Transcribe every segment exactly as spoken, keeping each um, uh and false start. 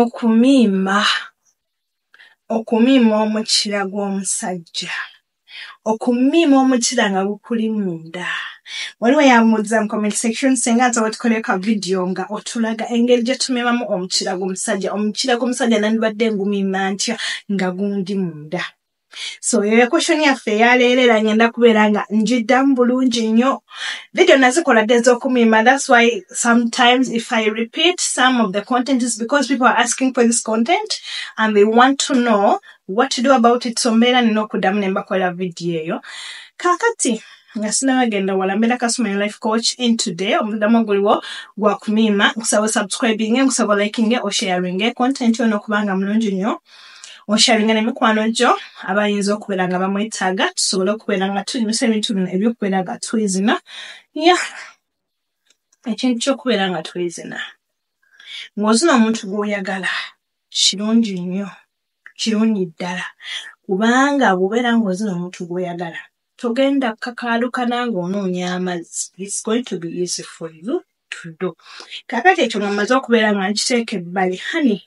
Okumima. Okumima omukira gw'omusajja. Okumima omukira nga gukuli munda. Waliwo yamubuuza mu comment section senga nsobola tukoleka video nga otulaga engeri gye tumimamu omukira gw'omusajja. Omukira gw'omusajja nandibadde ngumima ntya nga gundi munda. So your question yaffe yaleerera ngenda kubeera nga njiddamu bulungi nnyo. Video nazikola ddezo okumima. That's why sometimes if I repeat some of the content is because people are asking for this content and they want to know what to do about it. So mbeera nina okuddamu ne mbakolera video eyo. Kakati nga sinabagenda wala mbeera Kasuma life coach in today. Omudamu guliwo gwa kumima. Nkusaba subscribing, nkusaba liking, o sharing content yono kubanga mulungi nnyo. Osharinga ne mikwano gyo abayinza okubeera nga bamwetaaga tusobole okubeera nga tulimisa ebintu bino ebyokubeera nga twezina. Yeah. Ekintu ky'okubeera nga twezina. Ng'ozina omuntu gw'oyagala kirungi nnyo. Kirungi ddala. Kubanga bw'obeera ng'ozina omuntu gw'oyagala togenda kakaalukana ng'onoonya amazzi. It's going to be easy for you to do. Kakati ekyo nga mmaze okubeera nga nkiteeka ebbali. Honey.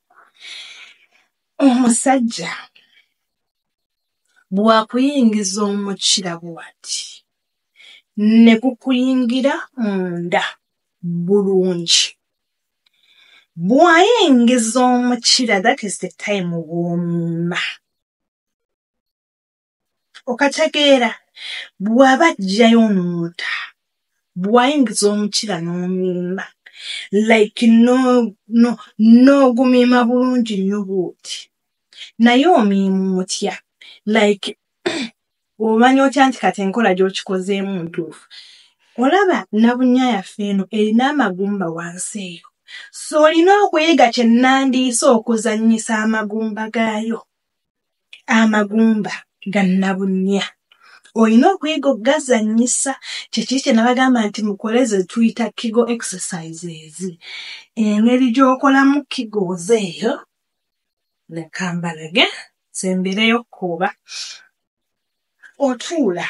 Omusajja bw'akuyingiza omukira bw'ati ne gukuyingira munda bulungi. Bw'ayingiza omukira, that is the time w'omumma. Okategeera bw'aba ajjayo n'ota bw'ayingiza omukira n'omumma. Like no no no gumima bulungi nnyo bw'oti. Naye omiima otya. Like omanyi otya nti kati enkola gy'okikozeemu ntuufu. Olaba Nabunya yaffe eno erina amagumba wansi eyo. So olina okuyiga kye nnandiisa okuzannyisa amagumba gaayo. Amagumba ga Nabunya. Olina okuyiga okugazannyisa kyeki kye nabagamba nti mukoleze tuyita Kegel exercises. Engeri gy'okolamu Kegels eyo leka mbalage sembireyo kuba otuula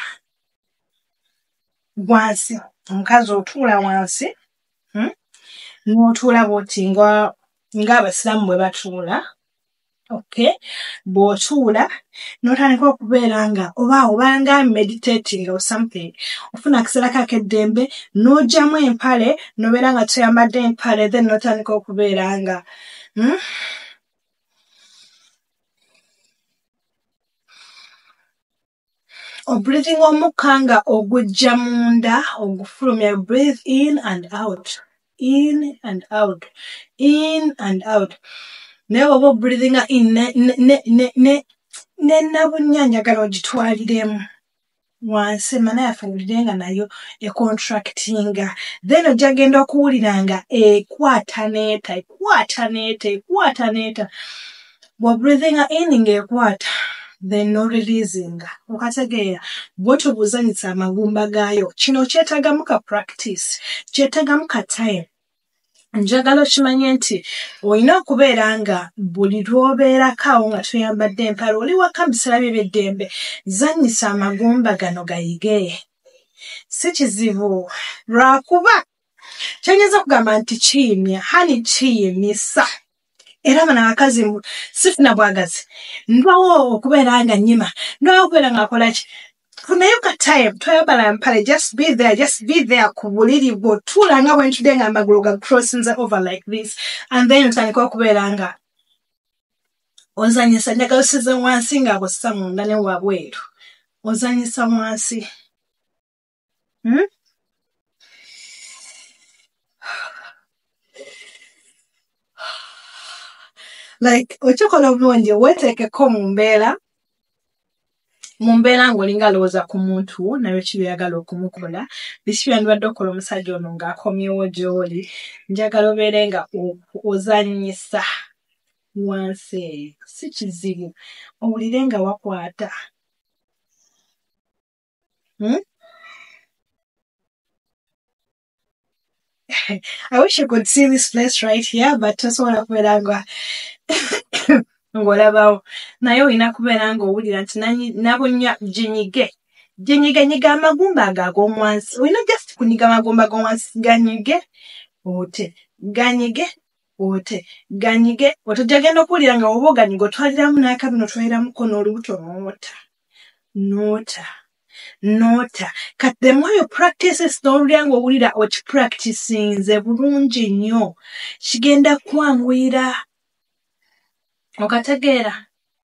wansi. Omukazi otuula wansi hmm? N'otuula bw'oti nga ng'Abasiraamu bwe batuula. Okay, bw'otuula n'otandika okubeera nga oba obanga meditating or something. Ofuna akaseera k'akeddembe n'ogyamu empale n'obeera nga toyambadde empale then n'otandika okubeera nga hmm? Breathing omukka nga ogujja munda ogufulumya. Breathe in and out, in and out, in and out. Naye oba breathing in ne ne ne ne ne Nabunya njagala ogitwaliremu wansi mana yafuulire nga nayo econtractinga. Then ojja genda okuwulira nga ekwata neeta ekwata neeta ekwata neeta. Bwa breathing in ng'ekwata then no releasing. Okategeera bw'otyo bw'ozanyisa amagumba gaayo. Kino kyetagamu ka practice, kyetagamu ka time. Njagala okimanye nti olina okubeera nga buli lw'obeerako awo nga tuyambadde empale oli waka mu biseera byo eby'eddembe zannyisa amagumba gano gayige. Si kizibu lwakuba kyonyeza kugamba nti kiyimya hani kiyimisa. Era bano abakazi sifuna bwagazi ndwawo okubeera nga nnyima ndwawo okubeera nga akola ki. Funayo ka time toyambala mpale. Just be there, just be there ku buliri bw'otuula nga bwe ntudde nga amagulu ga crossinze over like this and then otandika okubeera nga ozanyisa. Njagala osize wansi nga akosa munda ne wabweru ozanyisa wansi. Hmm? Like okikola obulungi weeteekeko mu mbeera mu mbeera ng'olinga alowooza ku muntu nayo kibyagala okumukola. Biki byandibadde okola omusajja ono ng'akomyewo gy'oli. Njagala obeere nga ozannyisa wansi eyo. Si kizibu owulire nga wakwata. Hmm? I wish you could see this place right here, but tosobola kubeera nga ng'olabawo. Naye olina kubeera ng'owulira nti Nabunya ginyige. Ginyiga nyiga amagumba ago ag'omwansi. Olina just kunyiga amagumba g'omwansi ganyige. Ote ganyige ote ganyige otojagenda okulira nga obo ganyigo twaliramu n'akabino twaliramu kono olubuto nota nota nota kat the more you practice it n'olulira ng'owulira okipracticinze bulungi nnyo kigenda kwanguyira okategeera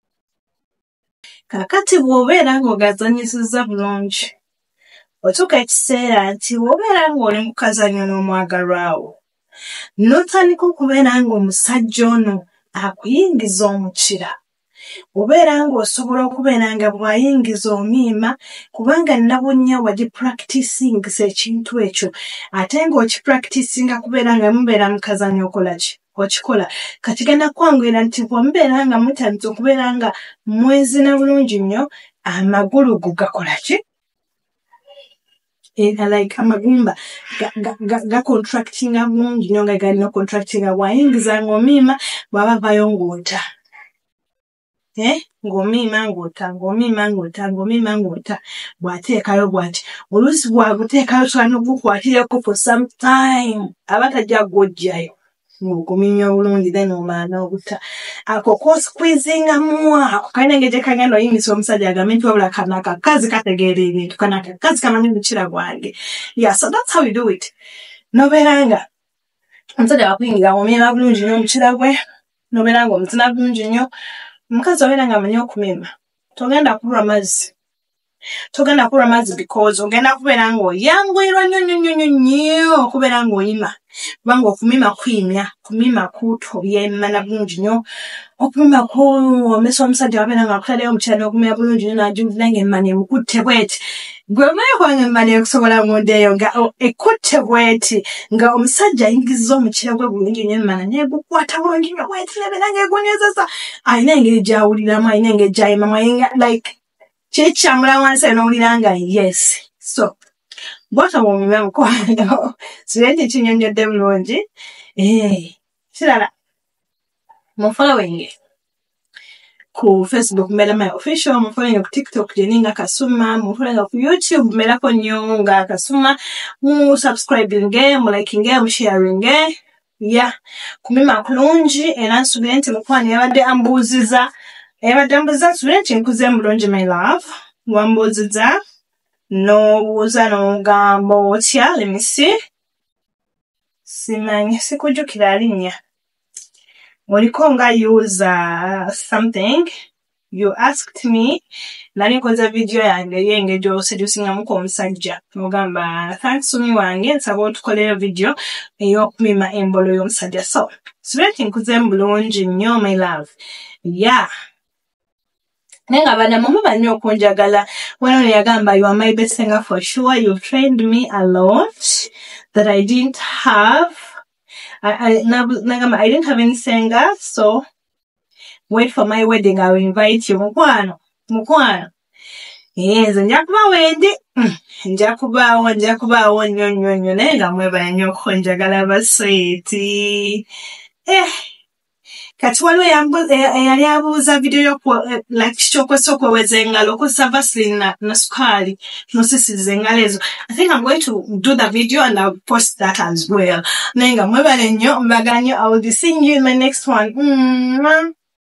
kakati bw'obeera ng'ogazanyisiza bulungi otuuka ekiseera nti bw'obeera ng'oli mu kazanyo n'omwagalwawo n'otandika okubeera ng'omusajja ono akuyingiza omukira obeera ng'osobola okubeera nga bw'ayingiza omiima kubanga nabunnya wagipracticingisa ekintu ekyo ate ng'okipracticinga kubeera nga mubeera mu kazanyo okola ki okikola kati genda kwanguyira nti bw'omubeera nga mutandise okubeera nga mwezina bulungi nnyo amagulu go gakola ki era like amagumba ga contractinga bulungi nnyo nga galina contractinga bw'ayingiza ng'omiima bw'aba avayo ng'ota eh ng'omiima ng'ota ng'omiima ng'ota ng'omiima ng'ota bw'ateekayo bw'ati oluusi bw'aguteekayo sobola n'ogukwatireko for some time aba tajja gw'oggyayo ng'oguminya obulungi then omala n'oguta ako kosqueezingamu ako kalina engeri gye kagenda oyimisa omusajja agambe nti wabula kano akakazi kategeera ebintu kano akakazi kamanyi mukira gwange yeah so that's how you do it nobeera nga omusajja wakuyingira omiima bulungi nnyo omukira gwe nobeera nga omuzina bulungi nnyo omukazi obeera nga amanyi okumima togenda kubulwa mazzi togenda kubulwa mazzi because ogenda kubeera ng'oyanguyirwa nnyo nnyo nnyo nnyo okubeera ng'oyima kubanga okumima kuyimya kumima kutobyemana bulungi nnyo okumima kuwomesa omusajja wabeera nga akutaddeyo omukira n'okumima bulungi nnyo n'ajumbira ng'emmani emukutte bw'eti gwe omanyi kubanga emmani ekusobola ngondeeyo nga ekutte bw'eti nga omusajja ayingizza omukira gwe bulungi nnyo emmana neegukwata bulungi nnyo bw'eti nebeera ng'egunyezeza alina engeri gy'awuliramu alina engeri gy'ayimamu ayinga like kikyamula wansi n'owulira nga yes so bw'otyo bw'omima mukwano sirenti kinyonyodde bulungi eh kirala mufollowing ku Facebook Mera My Official, mufollowing ku TikTok Jeninga Kasuma, mufollowing ku YouTube Mera ko Nyonga Kasuma, mu subscribing mu liking mu sharing yeah kumima kulungi era nsubire nti mukwano yabadde ambuuziza yabadde ambuuziza nsubire nti nkuze mulungi my love wambuuziza n'obuuza n'ogamba otya let me see simanyi sikujjukira linnya oliko nga user something you asked me nali nkoze video yange yenge gyo seducingamuko omusajja n'ogamba thanks to me wange nsaba otukoleyo video ey'okumima embolo y'omusajja so subire nti nkuze bulungi nnyo my love yeah nenga bana mama banyo okunjagala wano yagamba you are my best singer for sure you've trained me a lot that I didn't have I I nagamba I didn't have any singer so wait for my wedding I will invite you mukwano mukwano yes nja kuba wendi nja kubawo nja kubawo nnyo nnyo nnyo nenga mwebala nnyo okunjagala basweeti eh kati waliwo eyali abuuza video y'oku like kyokwesa okweweza engalo okozesa vaseline na sukaali nosisiza engalo ezo I think I'm going to do the video and I'll post that as well nenga mwebale nnyo mbagala nnyo I will be seeing you in my next one mm -hmm.